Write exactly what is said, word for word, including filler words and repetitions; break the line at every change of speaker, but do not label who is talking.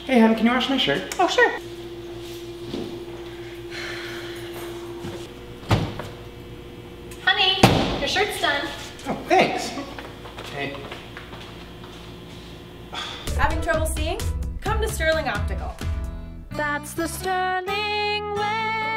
Hey, hon, can you wash my shirt?
Oh, sure. Honey, your shirt's done.
Oh, thanks. Hey.
Having trouble seeing? Come to Sterling Optical.
That's the Sterling way.